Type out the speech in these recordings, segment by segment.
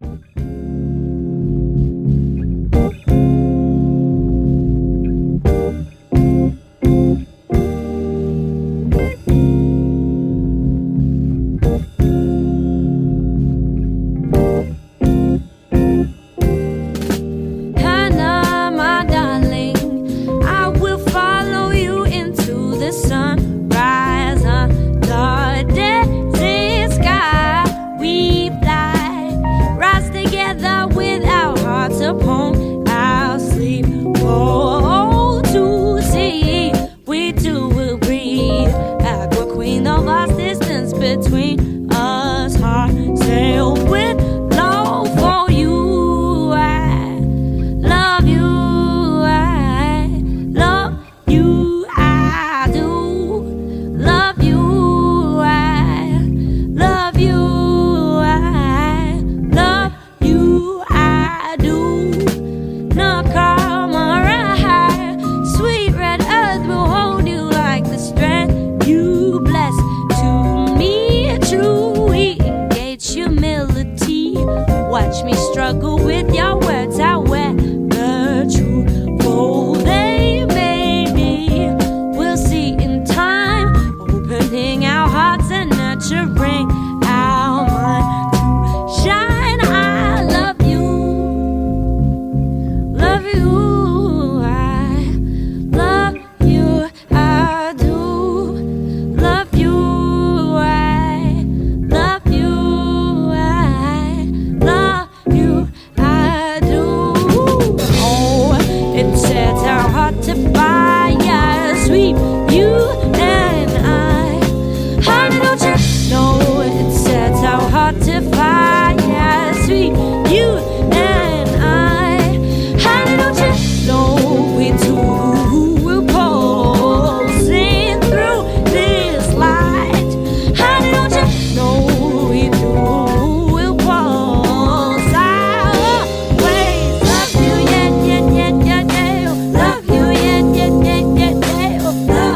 Upon our sleep, oh, to see we two will breathe. Aqua queen, the vast distance between us, heart sail with love for you. I love you, I love you, I do love you, I love you, I love you, I do. Now come around, sweet red earth will hold you like the strength you bless to me. True, we engage humility. Watch me struggle with your words. I wear the truth, for they made me. We'll see in time, opening our hearts and nurturing our mind to shine. I love you. Love you, I love you, I do love you, I love you, I love you, I do. Oh, it sets our heart to fire, sweet you and I. Honey, don't you know it sets our heart to fire, sweet you and I. Don't you know we two will pulsing through this light? Honey, don't you know we two will pulse? I always love you, yeah, yeah, yeah, yeah, yeah. Love you, yeah, yeah, yeah, yeah, yeah.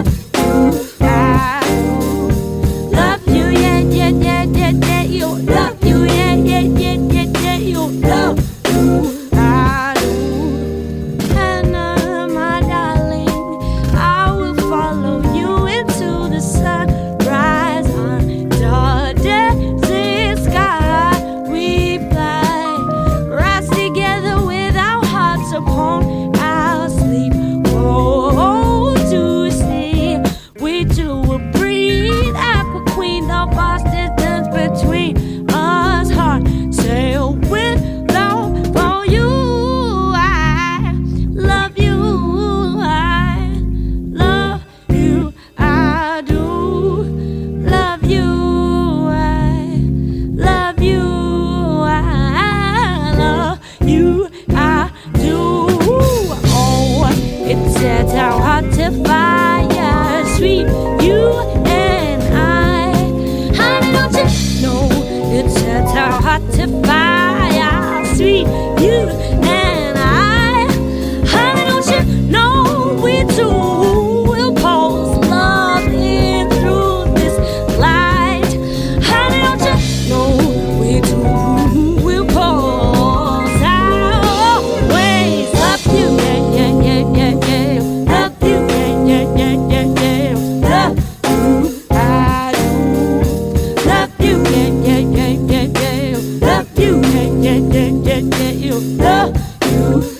Love you, yeah, yeah, yeah, yeah, yeah. Love you, yeah, yeah, yeah, yeah, yeah. Love you. Upon our sleep, oh, to see we two will breathe. Aqua queen, the vast distance between us, heart sail with love for you. I love you, I love you, I do love you, I love you, I love you, I do. It sets our heart to fire, sweet you and I. Honey, don't you know it sets our heart to fire, sweet you and I. Honey, don't you know we two will pulse love in through this light? Honey, don't you know we two will pulse? I always love you, yeah, yeah, yeah, yeah. Love you.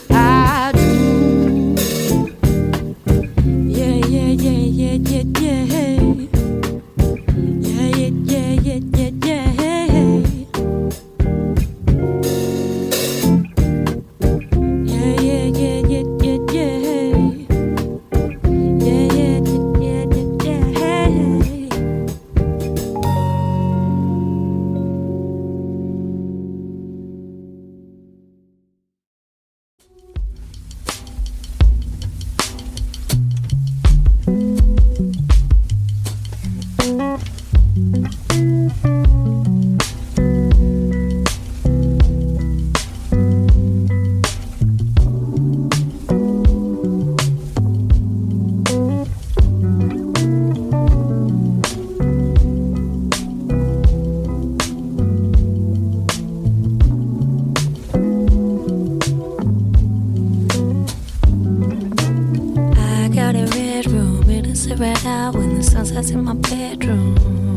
sunsets in my bedroom.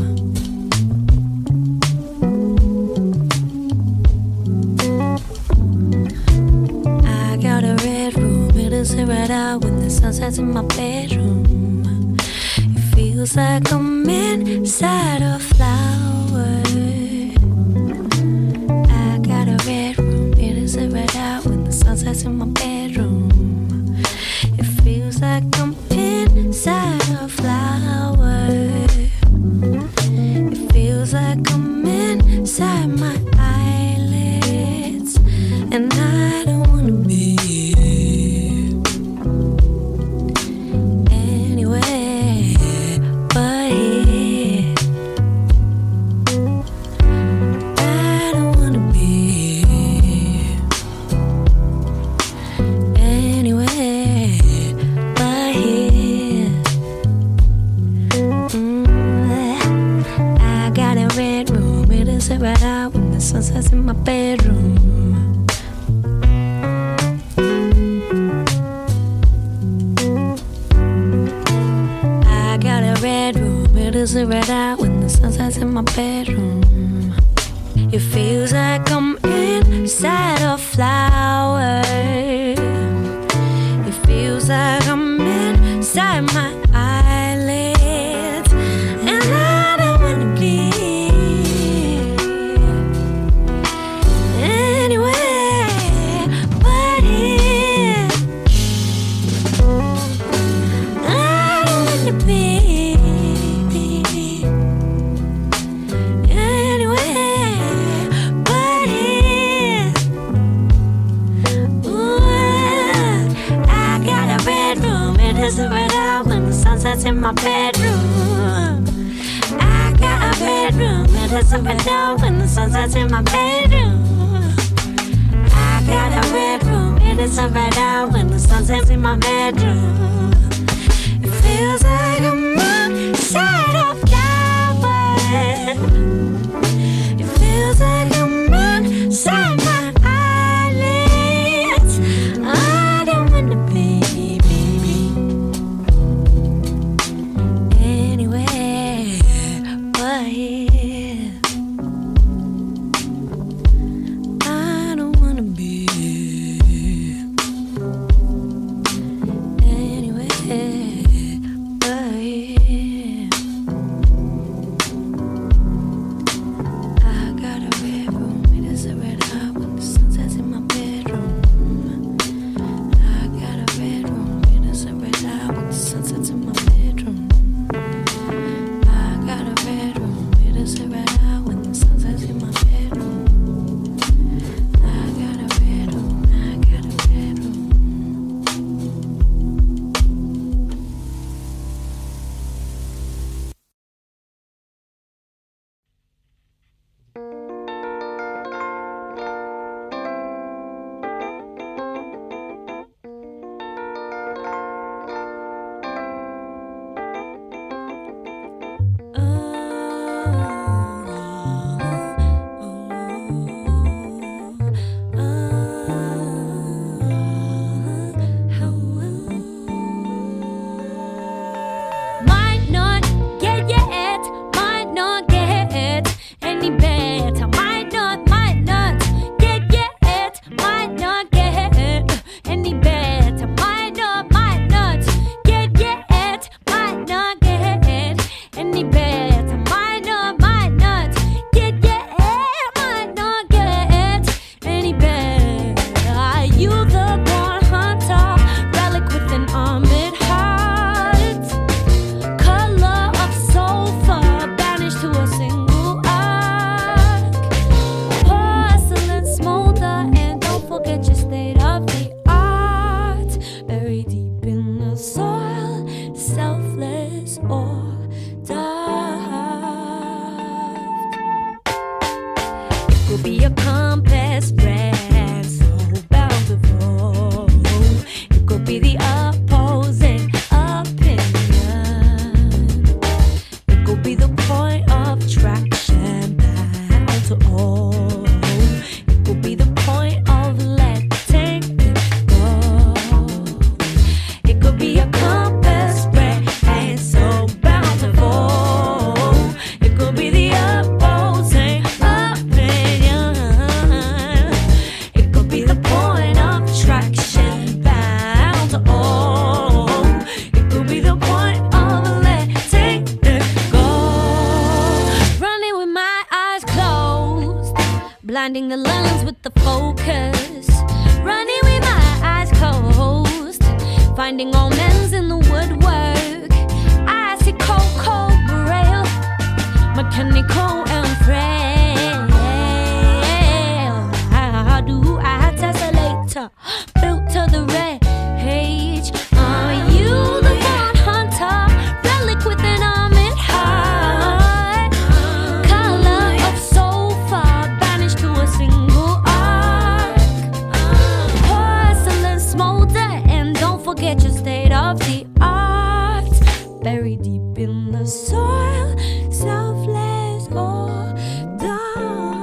I got a red room, it'll sit right out when the sun sets in my bedroom. It feels like I'm inside a flower. I got a red room, it'll sit right out when the sun sets in my bedroom. It feels like I'm inside a flower. It feels like I'm inside my eyelids, and I don't wanna be anywhere but here. I don't wanna be anywhere but here. I got a red room, it'll sit right out when the sun sets in my bedroom. I got a red room, it'll sit right out when the sun sets in my bedroom. It feels like I'm inside a flower. It feels like I'm inside my eyelids, and I don't wanna be anywhere but here. I don't wanna be anywhere but here. Ooh, I got a red room, it is right out when the sun sets in my bedroom. I got a red room, it is right out when the sun sets in my bedroom. I got a red room, it is right out when the sun sets in my bedroom. It feels like I'm inside a flower. It feels like I'm inside my eyelids. I don't wanna be anywhere but here. I don't wanna be anywhere but here. I got a red finding the lens with the focus, running with my eyes closed, finding omens in the woodwork. I see cold braille, mechanical and frail. How do I tessellate, built to the rage? Are you the one hunter, relic with an armored heart? Color of sofa, banished to a single arc. Porcelain smolder, and don't forget your state of the art. Buried deep in the soil, selfless or dark.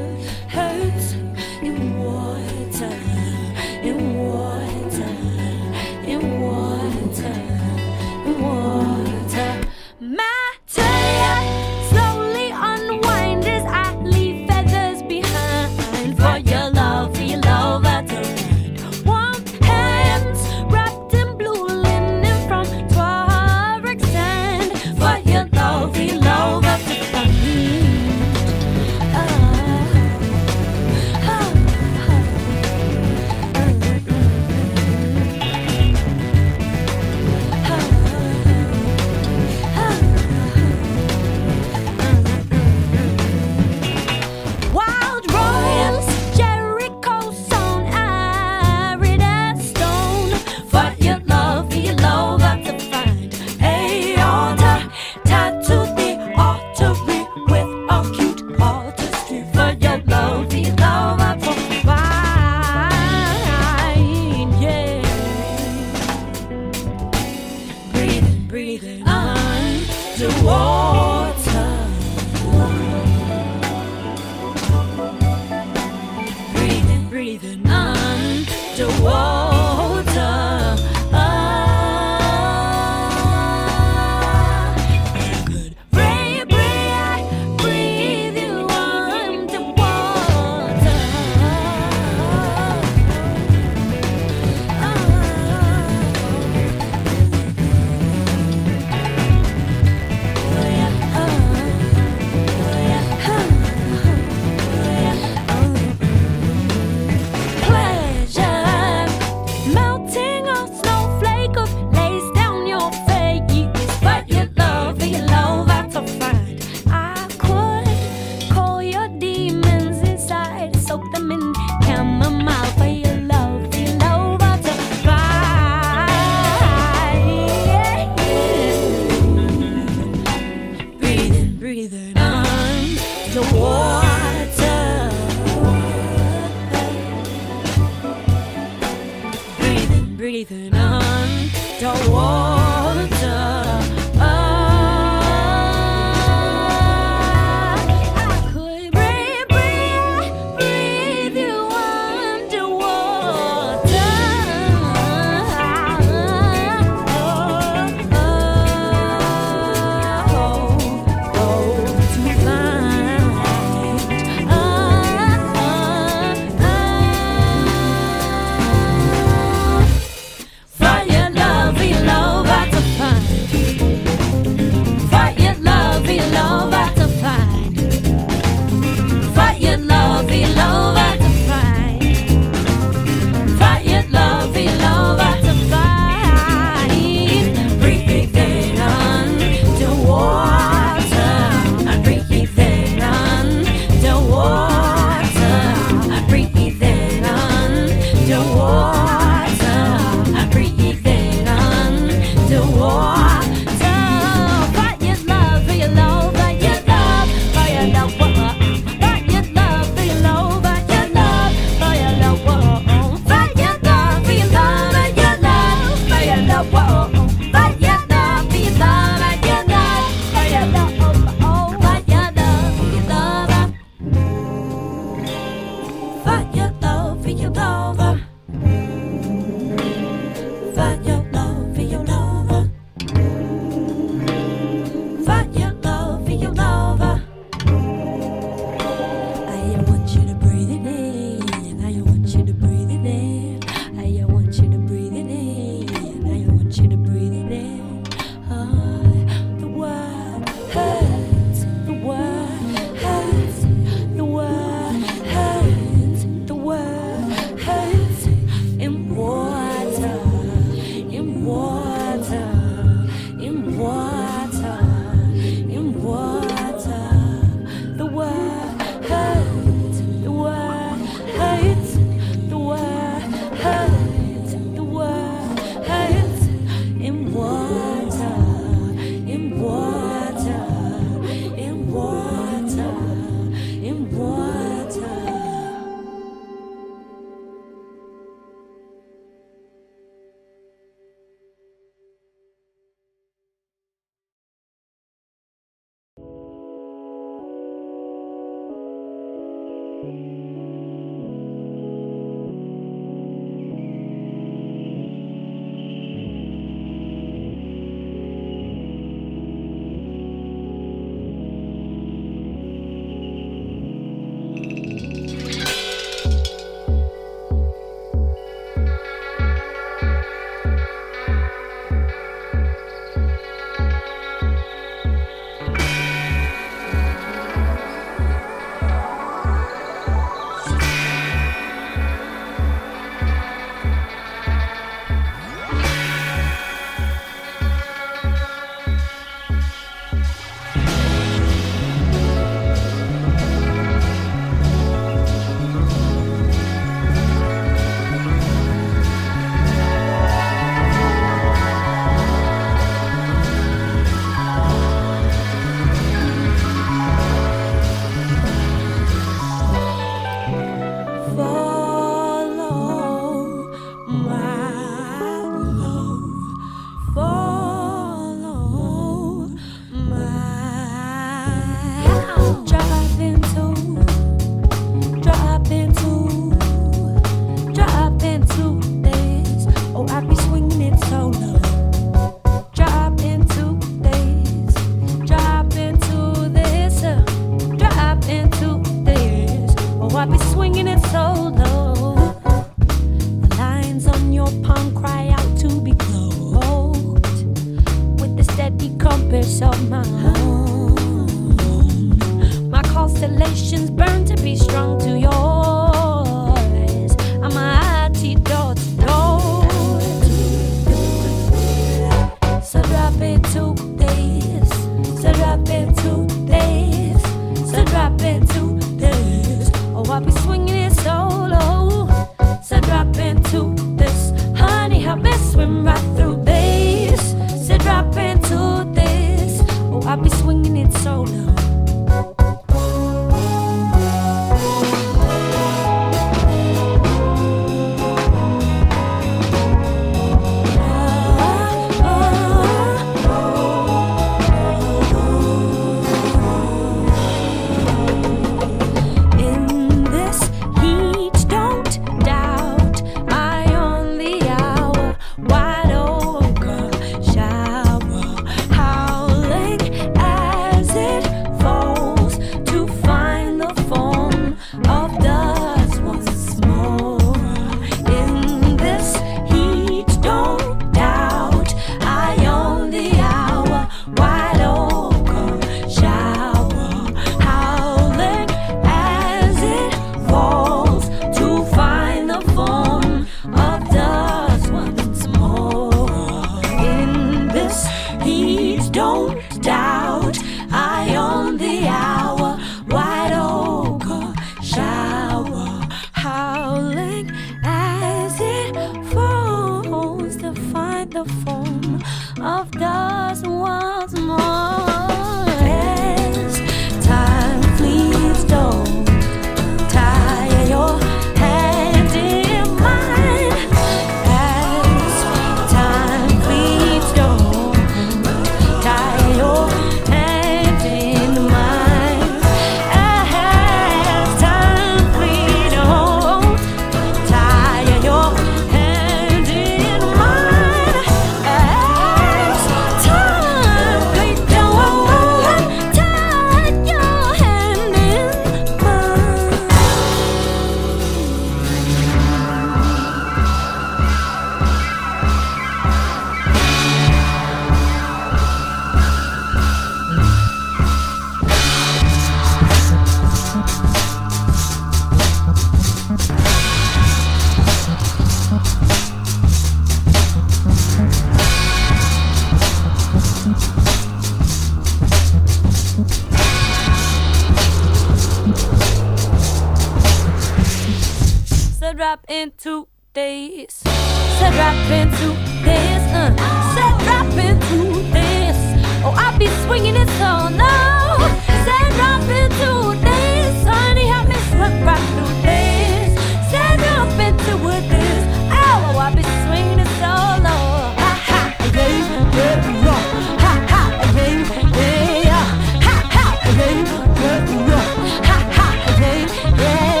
drop into this. Said drop into this. Said drop into this. Oh, I be swinging it so low. Said drop into this. Honey, help me slip right through this. Said drop into this. Oh, I be swinging it so low. Ha ha, yeah, yeah, yeah. Ha ha, yeah, yeah. Ha ha, yeah, yeah. Ha ha, yeah, yeah.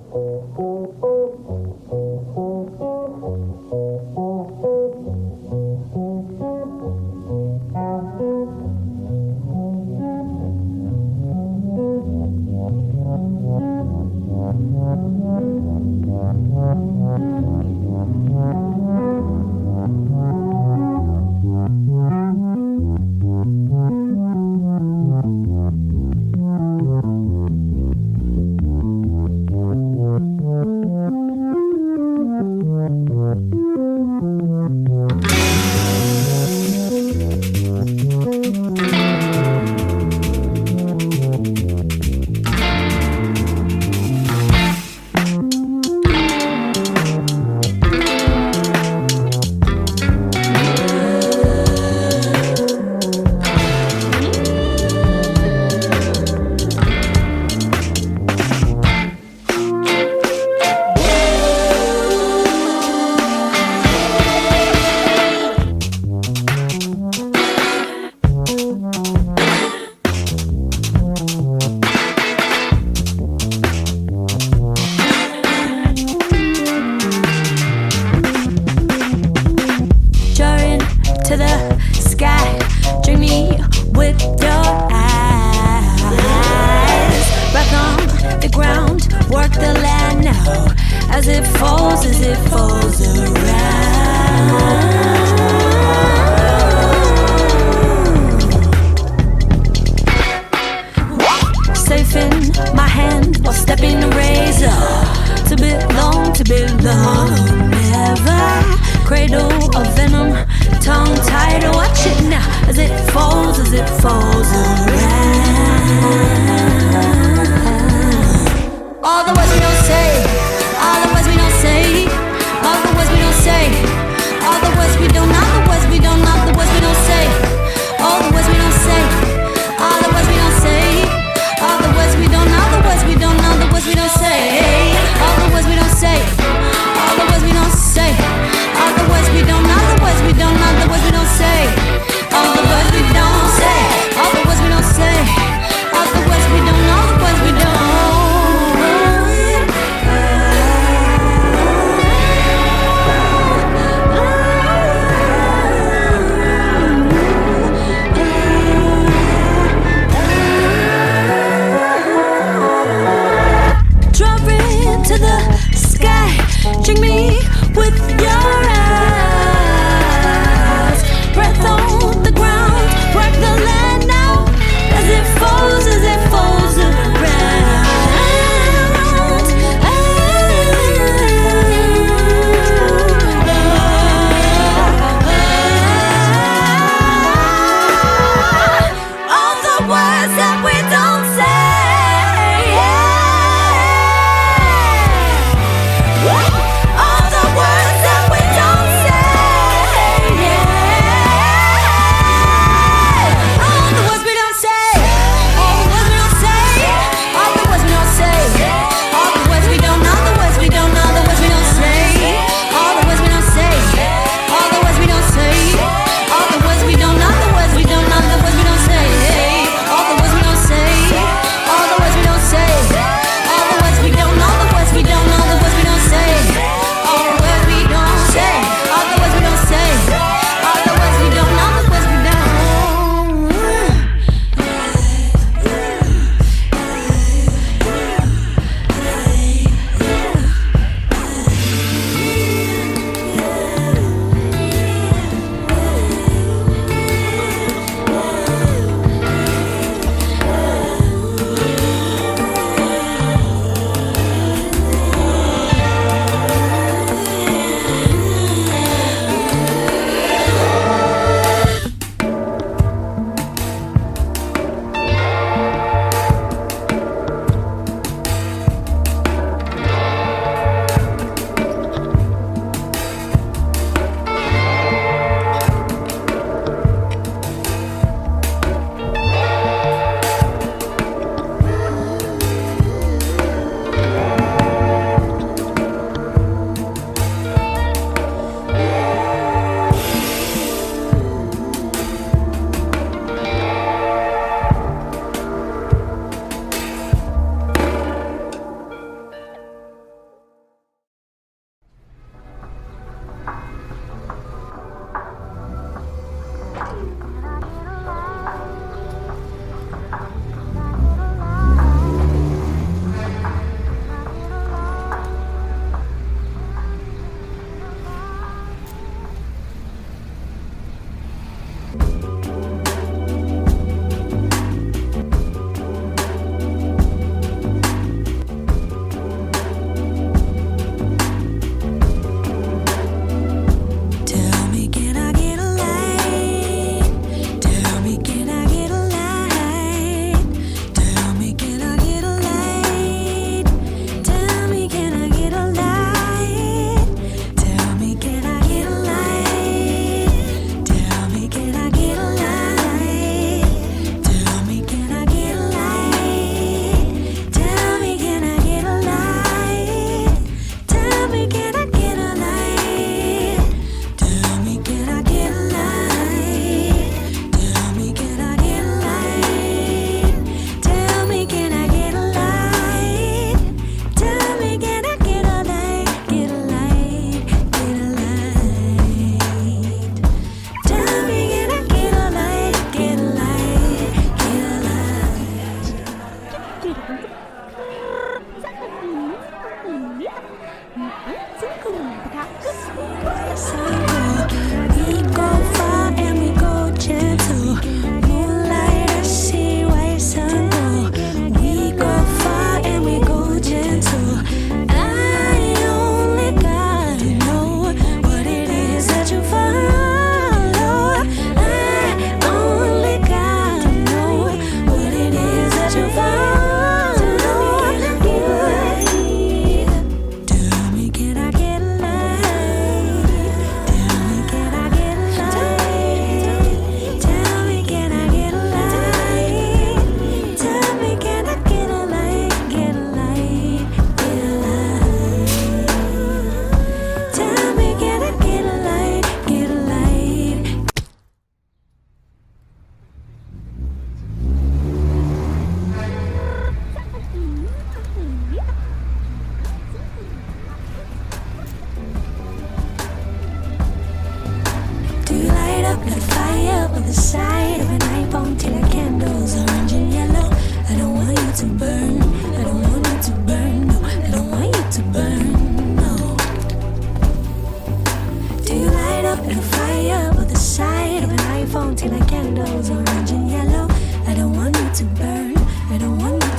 All the words we don't say, all the words we don't say, all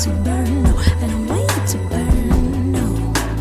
to burn, no, and I'm waiting to burn, no.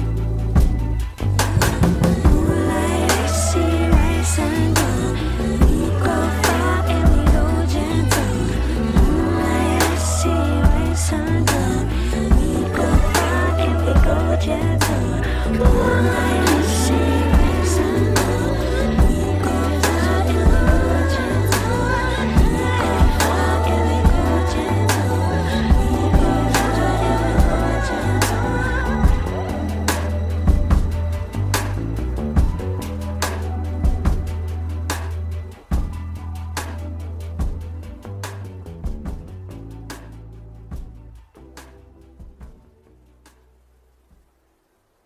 Moonlight, I see rice and gold. We go far and we go gentle. Moonlight, I see rice and gold. We go far and we go gentle. Moonlight, I see rice and gold. We go far and we go gentle. We go far and we go gentle. We go far and we go gentle.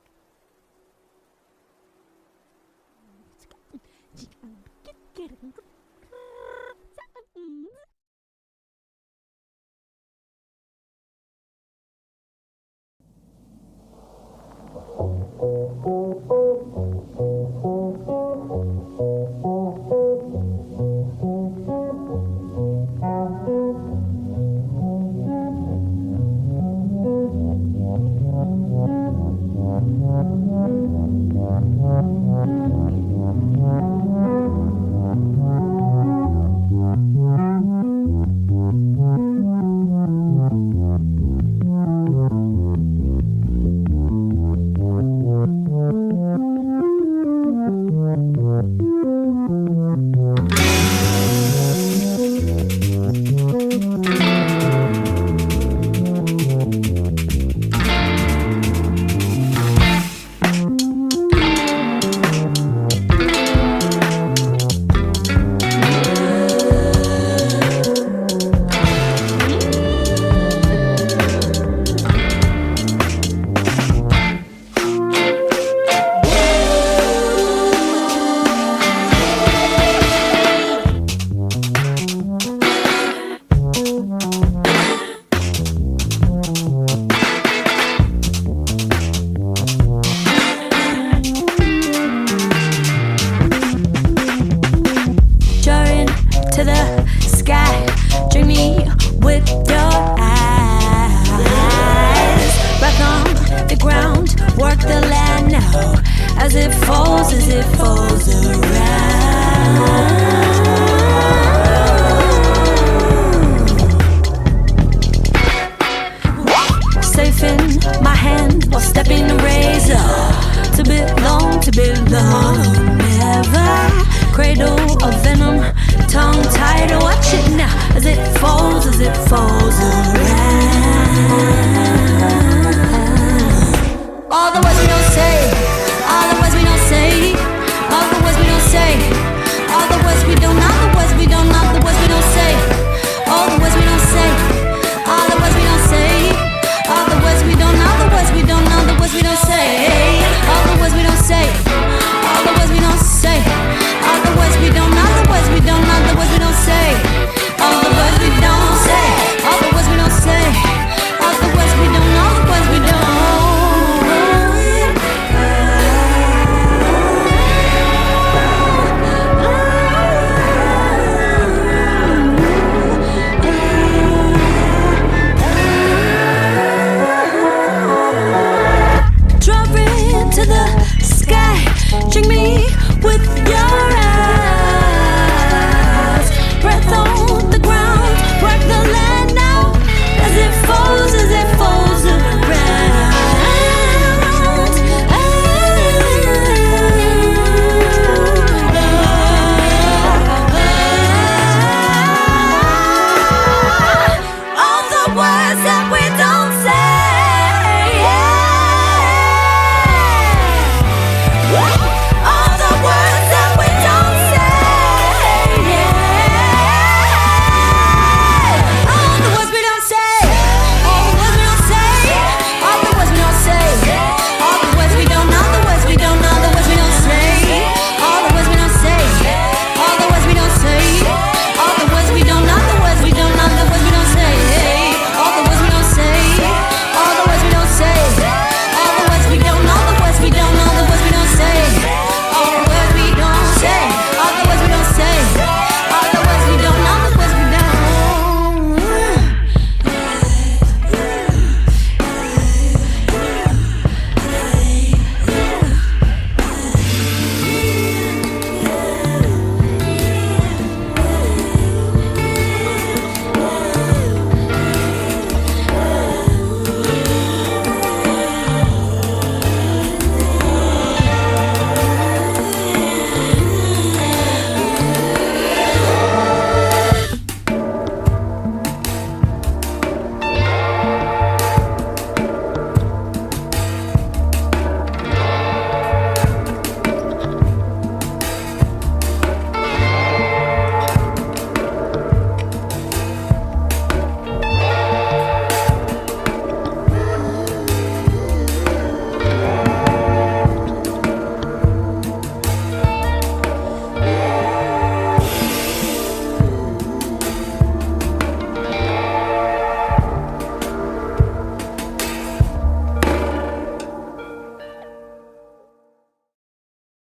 Get